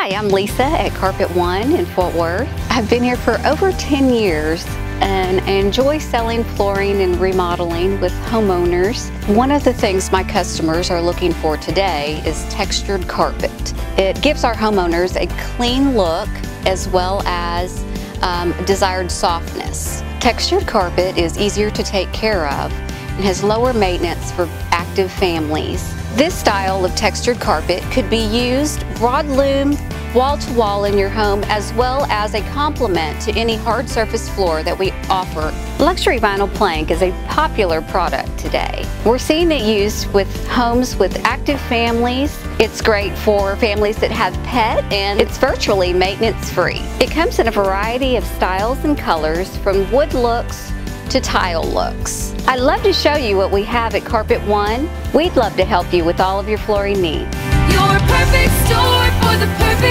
Hi, I'm Lisa at Carpet One in Fort Worth. I've been here for over 10 years and I enjoy selling flooring and remodeling with homeowners. One of the things my customers are looking for today is textured carpet. It gives our homeowners a clean look as well as desired softness. Textured carpet is easier to take care of and has lower maintenance for active families. This style of textured carpet could be used broadloom, wall-to-wall in your home, as well as a complement to any hard surface floor that we offer. Luxury vinyl plank is a popular product today. We're seeing it used with homes with active families. It's great for families that have pets, and it's virtually maintenance-free. It comes in a variety of styles and colors, from wood looks to tile looks. I'd love to show you what we have at Carpet One. We'd love to help you with all of your flooring needs. Your perfect store for the perfect